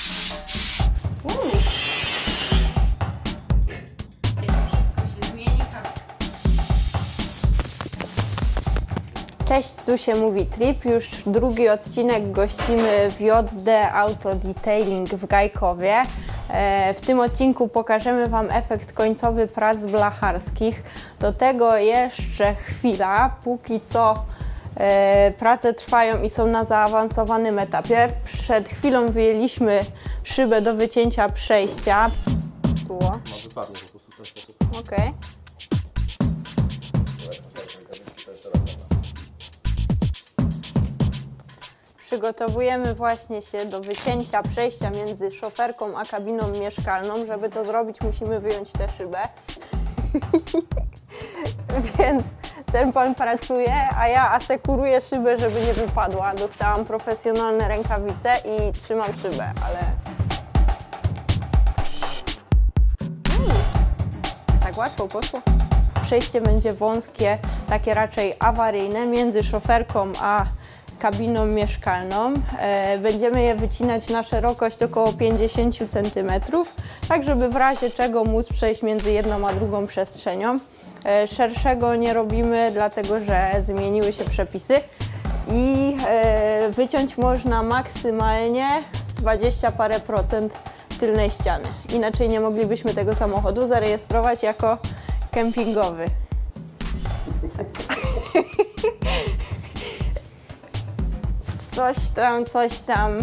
Cześć, tu się mówi Trip. Już drugi odcinek gościmy w JD Auto Detailing w Gajkowie. W tym odcinku pokażemy Wam efekt końcowy prac blacharskich. Do tego jeszcze chwila, póki co prace trwają i są na zaawansowanym etapie. Przed chwilą wyjęliśmy szybę do wycięcia przejścia. Tu. No wypadnie po prostu w ten sposób. Okej. Przygotowujemy właśnie się do wycięcia przejścia między szoferką a kabiną mieszkalną. Żeby to zrobić, musimy wyjąć tę szybę. Więc ten pan pracuje, a ja asekuruję szybę, żeby nie wypadła. Dostałam profesjonalne rękawice i trzymam szybę, ale... Tak łatwo poszło. Przejście będzie wąskie, takie raczej awaryjne, między szoferką a kabiną mieszkalną. Będziemy je wycinać na szerokość około 50 cm, tak żeby w razie czego móc przejść między jedną a drugą przestrzenią. Szerszego nie robimy, dlatego że zmieniły się przepisy i wyciąć można maksymalnie 20 parę procent tylnej ściany. Inaczej nie moglibyśmy tego samochodu zarejestrować jako kempingowy. Coś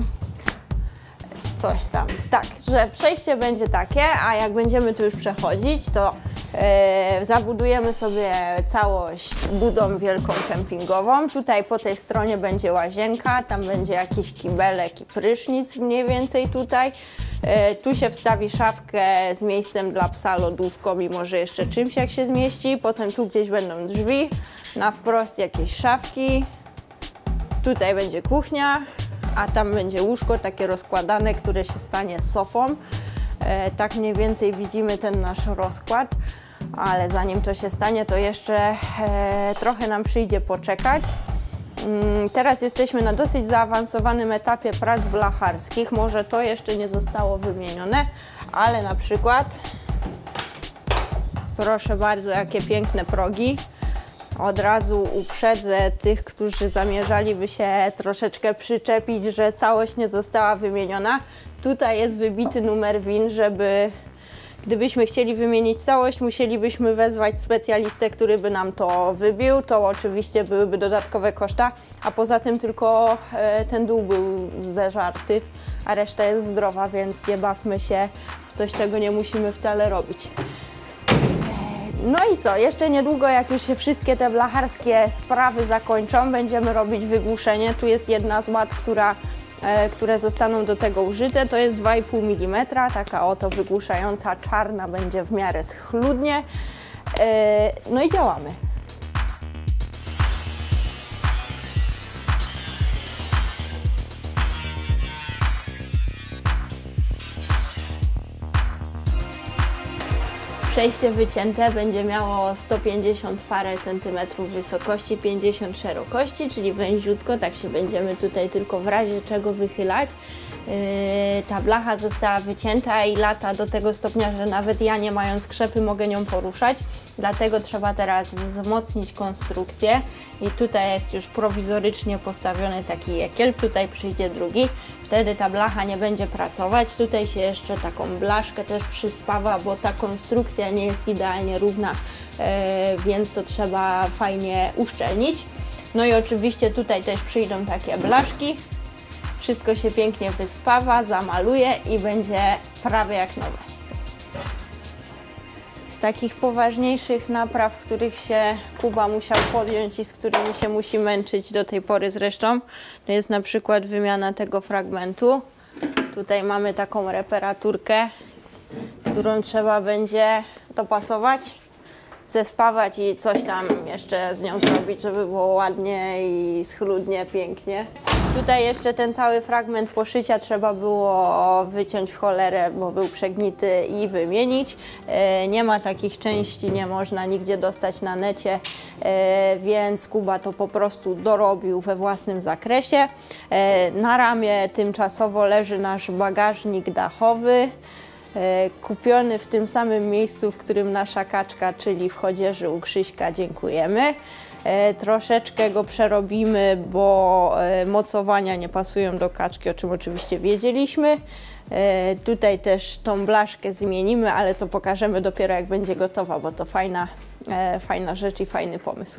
tam. Tak, że przejście będzie takie, a jak będziemy tu już przechodzić, to zabudujemy sobie całość budą wielką kempingową. Tutaj po tej stronie będzie łazienka, tam będzie jakiś kibelek i prysznic mniej więcej tutaj. Tu się wstawi szafkę z miejscem dla psa, lodówką i może jeszcze czymś jak się zmieści. Potem tu gdzieś będą drzwi, na wprost jakieś szafki. Tutaj będzie kuchnia, a tam będzie łóżko takie rozkładane, które się stanie sofą. Tak mniej więcej widzimy ten nasz rozkład, ale zanim to się stanie, to jeszcze trochę nam przyjdzie poczekać. Teraz jesteśmy na dosyć zaawansowanym etapie prac blacharskich. Może to jeszcze nie zostało wymienione, ale na przykład, proszę bardzo, jakie piękne progi. Od razu uprzedzę tych, którzy zamierzaliby się troszeczkę przyczepić, że całość nie została wymieniona. Tutaj jest wybity numer VIN, żeby gdybyśmy chcieli wymienić całość, musielibyśmy wezwać specjalistę, który by nam to wybił. To oczywiście byłyby dodatkowe koszta, a poza tym tylko ten dół był zeżarty, a reszta jest zdrowa, więc nie bawmy się w coś, czego nie musimy wcale robić. No i co, jeszcze niedługo, jak już się wszystkie te blacharskie sprawy zakończą, będziemy robić wygłuszenie. Tu jest jedna z mat, które zostaną do tego użyte. To jest 2,5 mm, taka oto wygłuszająca, czarna, będzie w miarę schludnie. No i działamy. Przejście wycięte będzie miało 150 parę centymetrów wysokości, 50 szerokości, czyli węziutko, tak się będziemy tutaj tylko w razie czego wychylać. Ta blacha została wycięta i lata do tego stopnia, że nawet ja, nie mając krzepy, mogę nią poruszać. Dlatego trzeba teraz wzmocnić konstrukcję i tutaj jest już prowizorycznie postawiony taki jekiel, tutaj przyjdzie drugi. Wtedy ta blacha nie będzie pracować. Tutaj się jeszcze taką blaszkę też przyspawa, bo ta konstrukcja nie jest idealnie równa, więc to trzeba fajnie uszczelnić. No i oczywiście tutaj też przyjdą takie blaszki. Wszystko się pięknie wyspawa, zamaluje i będzie prawie jak nowe. Z takich poważniejszych napraw, których się Kuba musiał podjąć i z którymi się musi męczyć do tej pory zresztą, to jest na przykład wymiana tego fragmentu. Tutaj mamy taką reparaturkę, którą trzeba będzie dopasować, zespawać i coś tam jeszcze z nią zrobić, żeby było ładnie i schludnie, pięknie. Tutaj jeszcze ten cały fragment poszycia trzeba było wyciąć w cholerę, bo był przegnity i wymienić. Nie ma takich części, nie można nigdzie dostać na necie, więc Kuba to po prostu dorobił we własnym zakresie. Na ramie tymczasowo leży nasz bagażnik dachowy, kupiony w tym samym miejscu, w którym nasza kaczka, czyli w Chodzieży u Krzyśka. Dziękujemy. Troszeczkę go przerobimy, bo mocowania nie pasują do kaczki, o czym oczywiście wiedzieliśmy. Tutaj też tą blaszkę zmienimy, ale to pokażemy dopiero jak będzie gotowa, bo to fajna rzecz i fajny pomysł.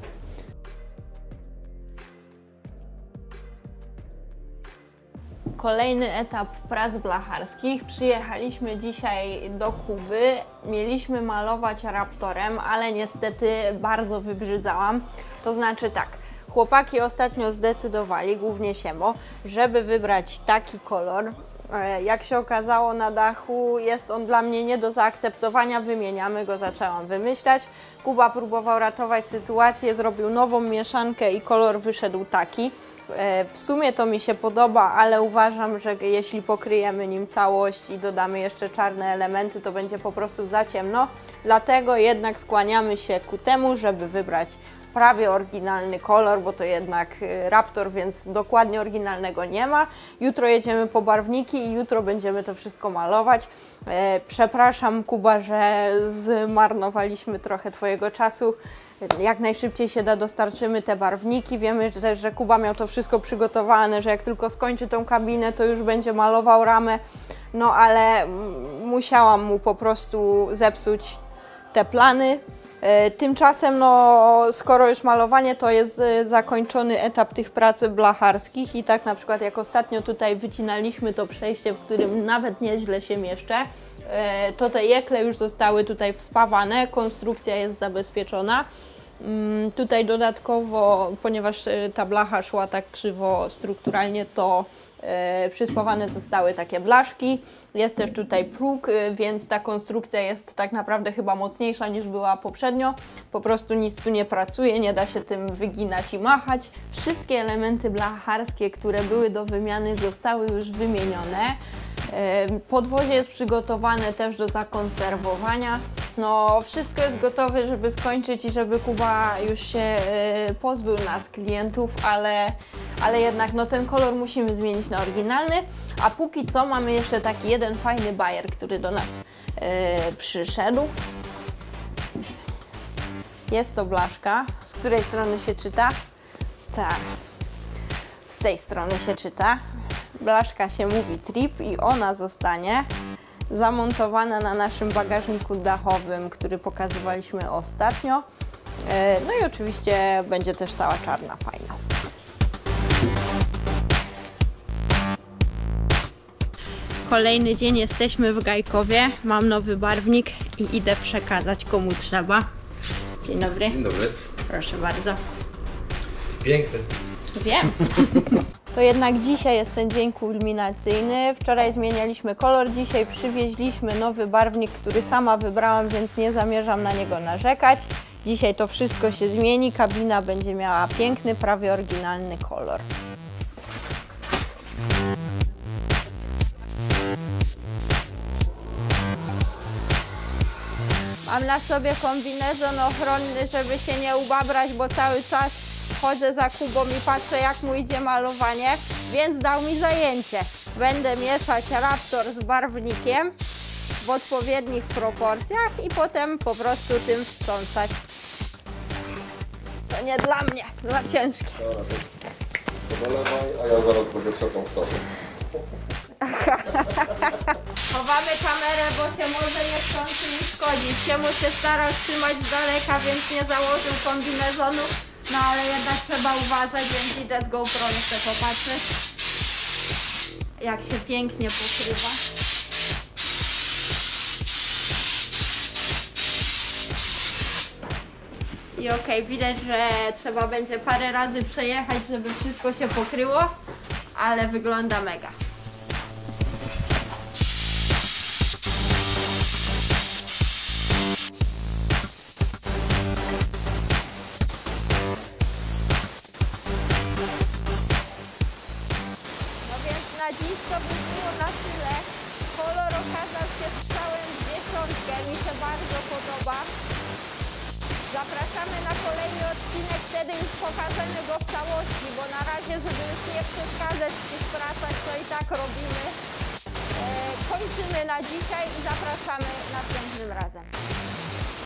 Kolejny etap prac blacharskich. Przyjechaliśmy dzisiaj do Kuby. Mieliśmy malować Raptorem, ale niestety bardzo wybrzydzałam. To znaczy tak, chłopaki ostatnio zdecydowali, głównie Siemo, żeby wybrać taki kolor. Jak się okazało na dachu, jest on dla mnie nie do zaakceptowania, wymieniamy go, zaczęłam wymyślać. Kuba próbował ratować sytuację, zrobił nową mieszankę i kolor wyszedł taki. W sumie to mi się podoba, ale uważam, że jeśli pokryjemy nim całość i dodamy jeszcze czarne elementy, to będzie po prostu za ciemno. Dlatego jednak skłaniamy się ku temu, żeby wybrać prawie oryginalny kolor, bo to jednak Raptor, więc dokładnie oryginalnego nie ma. Jutro jedziemy po barwniki i jutro będziemy to wszystko malować. Przepraszam, Kuba, że zmarnowaliśmy trochę Twojego czasu. Jak najszybciej się da, dostarczymy te barwniki. Wiemy też, że Kuba miał to wszystko przygotowane, że jak tylko skończy tą kabinę, to już będzie malował ramę. No ale musiałam mu po prostu zepsuć te plany. Tymczasem, no, skoro już malowanie, to jest zakończony etap tych prac blacharskich i tak na przykład jak ostatnio tutaj wycinaliśmy to przejście, w którym nawet nieźle się mieszczę, to te jekle już zostały tutaj wspawane, konstrukcja jest zabezpieczona. Tutaj dodatkowo, ponieważ ta blacha szła tak krzywo strukturalnie, to przyspawane zostały takie blaszki. Jest też tutaj próg, więc ta konstrukcja jest tak naprawdę chyba mocniejsza niż była poprzednio. Po prostu nic tu nie pracuje, nie da się tym wyginać i machać. Wszystkie elementy blacharskie, które były do wymiany, zostały już wymienione. Podwozie jest przygotowane też do zakonserwowania. No, wszystko jest gotowe, żeby skończyć i żeby Kuba już się pozbył nas klientów, ale jednak no, ten kolor musimy zmienić na oryginalny. A póki co mamy jeszcze taki jeden fajny bajer, który do nas przyszedł. Jest to blaszka. Z której strony się czyta? Tak. Z tej strony się czyta. Blaszka się mówi Trip i ona zostanie zamontowana na naszym bagażniku dachowym, który pokazywaliśmy ostatnio. No i oczywiście będzie też cała czarna, fajna. Kolejny dzień, jesteśmy w Gajkowie. Mam nowy barwnik i idę przekazać komu trzeba. Dzień dobry. Dzień dobry. Proszę bardzo. Piękny. Wiem. To jednak dzisiaj jest ten dzień kulminacyjny. Wczoraj zmienialiśmy kolor, dzisiaj przywieźliśmy nowy barwnik, który sama wybrałam, więc nie zamierzam na niego narzekać. Dzisiaj to wszystko się zmieni, kabina będzie miała piękny, prawie oryginalny kolor. Mam na sobie kombinezon ochronny, żeby się nie ubabrać, bo cały czas chodzę za Kubą i patrzę, jak mu idzie malowanie, więc dał mi zajęcie. Będę mieszać Raptor z barwnikiem w odpowiednich proporcjach i potem po prostu tym wstrząsać. To nie dla mnie, za ciężkie. Dobra, to dolewaj, a ja zaraz będę trzepał z tobą. Chowamy kamerę, bo się może niechcący mi szkodzić. Siemu się starał trzymać z daleka, więc nie założył kombinezonu. No ale jednak trzeba uważać, więc idę z GoPro, chcę popatrzeć, jak się pięknie pokrywa. I okej, widać, że trzeba będzie parę razy przejechać, żeby wszystko się pokryło, ale wygląda mega. to by było na tyle. Kolor okazał się strzałem w dziesiątkę, mi się bardzo podoba. Zapraszamy na kolejny odcinek, wtedy już pokażemy go w całości, bo na razie, żeby już nie przeszkadzać w tych pracach, to i tak robimy. Kończymy na dzisiaj i zapraszamy następnym razem.